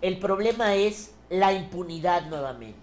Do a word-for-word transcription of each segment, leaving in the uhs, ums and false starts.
El problema es la impunidad nuevamente.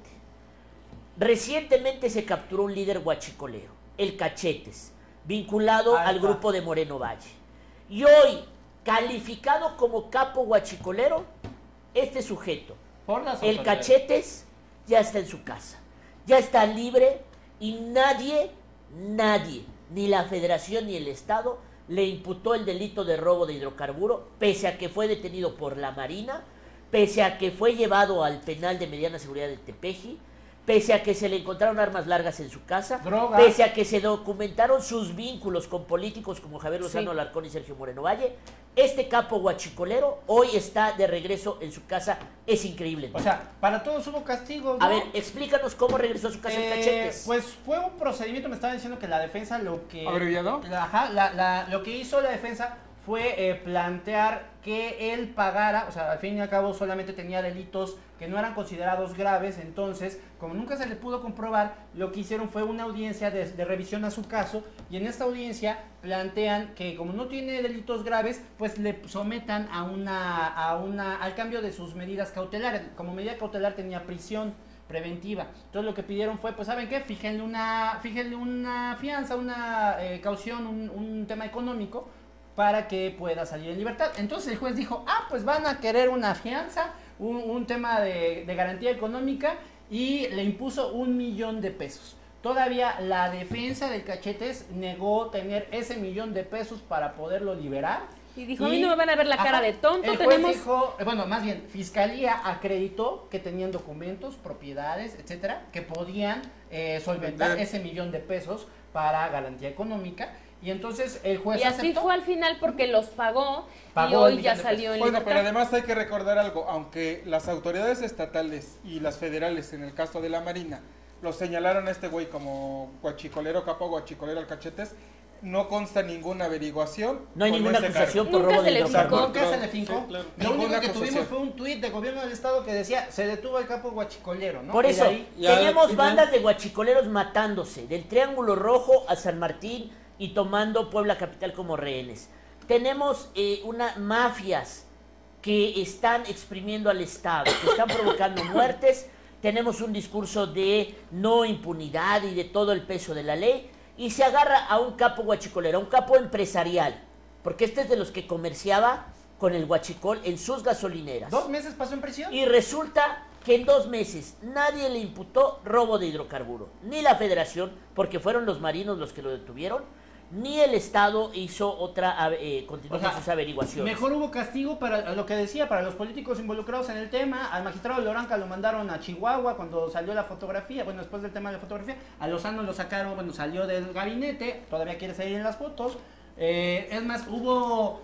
Recientemente se capturó un líder guachicolero, el Cachetes, vinculado Alta. al grupo de Moreno Valle. Y hoy, calificado como capo guachicolero, este sujeto, Por las el autoridades. Cachetes, ya está en su casa. Ya está libre y nadie, nadie, ni la Federación ni el Estado, le imputó el delito de robo de hidrocarburo, pese a que fue detenido por la Marina, pese a que fue llevado al penal de mediana seguridad de Tepeji, pese a que se le encontraron armas largas en su casa, Droga. pese a que se documentaron sus vínculos con políticos como Javier Lozano Sí. Alarcón y Sergio Moreno Valle, este capo guachicolero hoy está de regreso en su casa. Es increíble, ¿no? O sea, para todos hubo castigos, ¿no? A ver, explícanos cómo regresó a su casa el Eh, Cachetes. Pues fue un procedimiento, me estaba diciendo que la defensa lo que... ¿Abreviado? La- Ajá, la, la- lo que hizo la defensa fue eh, plantear que él pagara, o sea, al fin y al cabo solamente tenía delitos que no eran considerados graves, entonces, como nunca se le pudo comprobar, lo que hicieron fue una audiencia de, de revisión a su caso, y en esta audiencia plantean que como no tiene delitos graves, pues le sometan a una, a una, al cambio de sus medidas cautelares. Como medida cautelar tenía prisión preventiva. Entonces lo que pidieron fue, pues ¿saben qué? Fíjenle una, fíjenle una fianza, una eh, caución, un, un tema económico para que pueda salir en libertad. Entonces el juez dijo, ah, pues van a querer una fianza, un, un tema de, de garantía económica, y le impuso un millón de pesos. Todavía la defensa del Cachetes negó tener ese millón de pesos para poderlo liberar. Y dijo, a mí no me van a ver la cara de tonto, El juez tenemos... dijo, eh, bueno, más bien, Fiscalía acreditó que tenían documentos, propiedades, etcétera, que podían eh, solventar Vender. ese millón de pesos para garantía económica. Y entonces el juez Y así aceptó. fue al final porque los pagó, y Pagó el hoy ya millón de salió en Bueno, libertad. pero además hay que recordar algo, aunque las autoridades estatales y las federales, en el caso de la Marina, lo señalaron a este güey como guachicolero, capo guachicolero al Cachetes, no consta ninguna averiguación. No hay con ninguna ese acusación cargo. por Nunca robo se de le hidrocarburo. Nunca se le fincó. Sí, claro. Lo único Ninguna que tuvimos acusación. fue un tuit de gobierno del estado que decía, se detuvo el capo guachicolero, ¿no? Por Y de eso, ahí- Y al tenemos final- bandas de guachicoleros matándose, del Triángulo Rojo a San Martín y tomando Puebla capital como rehenes. Tenemos eh, una mafias que están exprimiendo al Estado, que están provocando muertes. Tenemos un discurso de no impunidad y de todo el peso de la ley. Y se agarra a un capo guachicolero, a un capo empresarial, porque este es de los que comerciaba con el guachicol en sus gasolineras. ¿Dos meses pasó en prisión? Y resulta que en dos meses nadie le imputó robo de hidrocarburo, ni la Federación, porque fueron los marinos los que lo detuvieron, ni el Estado hizo otra, eh, continuó O sea, con sus averiguaciones. Mejor hubo castigo para lo que decía, para los políticos involucrados en el tema. Al magistrado Loranca lo mandaron a Chihuahua cuando salió la fotografía, bueno, después del tema de la fotografía. A Lozano lo sacaron, bueno, salió del gabinete, todavía quiere salir en las fotos. Eh, es más, hubo,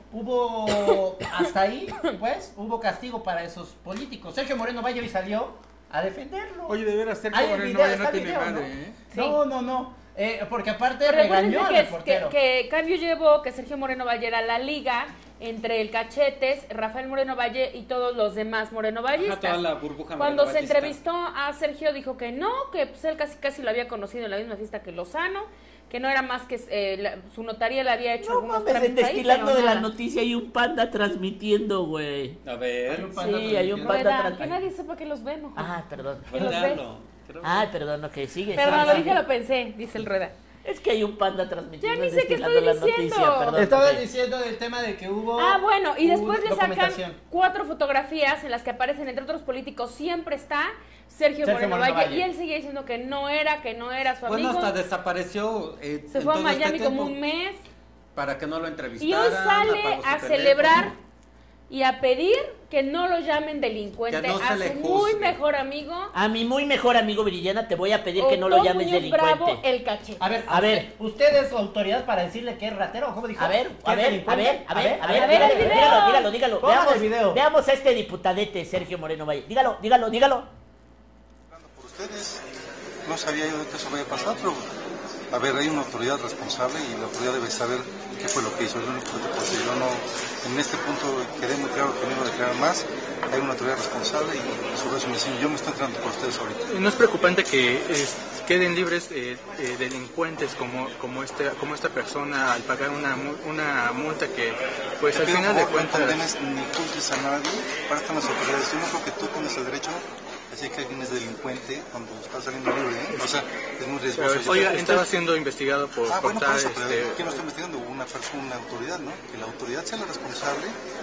hubo, hasta ahí, pues, hubo castigo para esos políticos. Sergio Moreno Valle hoy salió a defenderlo. Oye, de veras, Sergio Hay el Moreno video, ya está no el tiene video, madre, ¿no? ¿eh? Sí. No, no, no. Eh, porque aparte Pero regañó al recuérdense que, reportero. que, que Cambio llevó que Sergio Moreno Valle era la liga entre el Cachetes, Rafael Moreno Valle y todos los demás Moreno Vallistas. Ajá, toda la burbuja Cuando se morenovallista. entrevistó a Sergio dijo que no, que pues él casi casi lo había conocido en la misma fiesta que Lozano, que no era más que eh, la- su notaría le había hecho No algunos mames, trámites ahí, destilando pero de la nada. noticia hay un panda transmitiendo, güey. A ver. Hay un panda Sí, hay un transmitiendo. panda Rueda, tras- que nadie sepa que los vemos. Ah, perdón. ¿Quién los ve? Ruedalo. Pero- Ah, perdón, no, que sigue. Perdón, lo dije, lo pensé, dice el Rueda. Es que hay un panda transmitiendo. Ya ni sé qué destilando estoy la diciendo. noticia, perdón. Estabas ok. diciendo del tema de que hubo... Ah, bueno, y después hubo le sacan documentación. cuatro fotografías en las que aparecen, entre otros políticos, siempre está Sergio, Sergio Moreno, Moreno Valle, Valle. y él seguía diciendo que no era, que no era su Bueno, amigo. hasta desapareció. eh, Se en fue a todo este Miami como tiempo un mes. Para que no lo Y entrevistaran. hoy sale apagó su a teléfono. celebrar y a pedir que no lo llamen delincuente. Que no se a le su muy juzgue. mejor amigo, A mi muy mejor amigo Viridiana te voy a pedir que no lo Otón llames Muñoz delincuente. Bravo, el Cachete. A ver, A ver. ¿usted es autoridad para decirle que es ratero? ¿Cómo dijo? A ver, ¿Que a es ver, a delincuente? ver, a ver, a ver, a ver, el dígalo, video. dígalo, dígalo, dígalo. Pongan Veamos, el video. veamos a este diputadete Sergio Moreno Valle. Dígalo, dígalo, dígalo. Por ustedes, no sabía yo de que eso vaya a pasar, pero A ver, hay una autoridad responsable y la autoridad debe saber qué fue lo que hizo. Es lo único que te puedo decir. Yo no, en este punto quedé muy claro que no iba a declarar más. Hay una autoridad responsable y sobre eso me dicen, yo me estoy entrando por ustedes ahorita. ¿No es preocupante que eh, queden libres eh, eh, delincuentes como como este como esta persona al pagar una mu- una multa que pues al final de cuentas no condenes ni culpes a nadie? Para están las autoridades. Yo no creo que tú tengas el derecho así que alguien es delincuente cuando está saliendo libre, ¿eh? O sea, es muy riesgoso. Pero, oiga, estaba siendo investigado por Ah, bueno, por portar eso, pero este ¿quién lo está investigando? Una persona, una autoridad, ¿no? Que la autoridad sea la responsable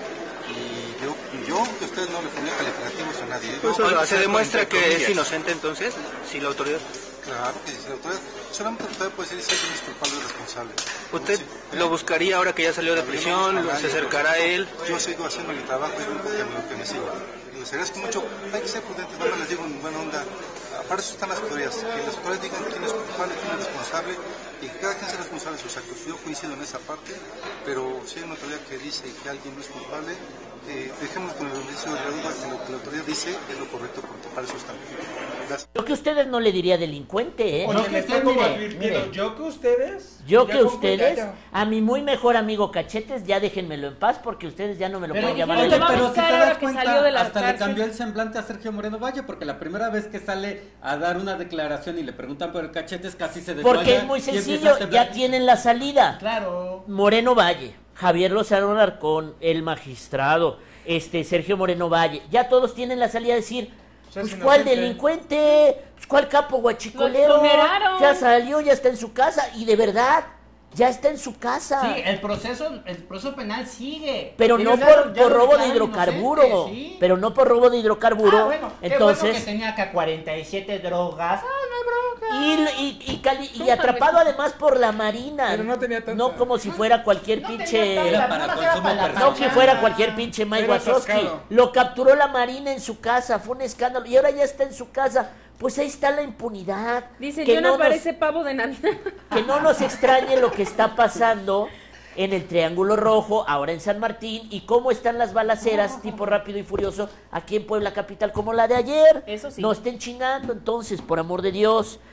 y yo, yo que ustedes no le ponían calificativos a nadie. Pues, Yo- oiga, ¿Se demuestra entre que es comillas. inocente entonces? Si la autoridad... Claro que sí, la autoridad, solamente la autoridad puede decir si alguien es culpable o responsable. ¿Usted Sí, lo buscaría ahora que ya salió de Yo no prisión? busco a ¿Se nadie, acercará a él? Yo sigo haciendo mi trabajo y nunca que me, que me sigo. Y les agradezco mucho. Hay que ser prudentes, no me les digo en buena onda. Para eso están las autoridades. Que las autoridades digan quién es culpable, quién es responsable y que cada quien sea responsable de sus actos. Yo coincido en esa parte, pero si hay una autoridad que dice que alguien no es culpable, eh, dejemos con el beneficio de la duda que lo que la autoridad dice es lo correcto porque para eso están. Gracias. Yo que ustedes no le diría delincuente, ¿eh? Oye, Yo que le usted, estoy como mire, advirtiendo, mire, yo que ustedes. yo ya que con ustedes, cuidado. a mi muy mejor amigo Cachetes, ya déjenmelo en paz porque ustedes ya no me lo Pero pueden llamar. dijeron, así. lo va a pero buscar si te ahora das que cuenta, salió de la hasta le cárcel. cambió el semblante a Sergio Moreno Valle, porque la primera vez que sale a dar una declaración y le preguntan por el Cachetes, casi se desmaya. Porque es muy y empieza sencillo, a temblar. ya tienen la salida. Claro. Moreno Valle, Javier Lozano Alarcón, el magistrado, este Sergio Moreno Valle, ya todos tienen la salida a decir, sea, pues es cuál inocente. delincuente, pues cuál capo guachicolero, Lo exoneraron. ya salió, ya está en su casa, y de verdad, ya está en su casa. Sí, el proceso, el proceso penal sigue. Pero Ellos no ya por, lo- ya por lo robo de declaran hidrocarburo, inocente, sí. pero no por robo de hidrocarburo, Ah, bueno, qué entonces... bueno que tenía acá cuarenta y siete drogas. Ah, no hay bronca. Y, y, y, cali- y atrapado además por la Marina. Pero no tenía tanta. No como si fuera cualquier No pinche... tenía Era tanta, para nada más era consumo para la personal. No que pachanga. fuera cualquier pinche Mike Era Wazowski. atascado. Lo capturó la Marina en su casa, fue un escándalo. Y ahora ya está en su casa. Pues ahí está la impunidad. Dice, que yo no nos- parece pavo de Navidad. que no nos extrañe lo que está pasando en el Triángulo Rojo, ahora en San Martín, y cómo están las balaceras tipo Rápido y Furioso aquí en Puebla Capital como la de ayer. Eso sí. No estén chingando entonces, por amor de Dios.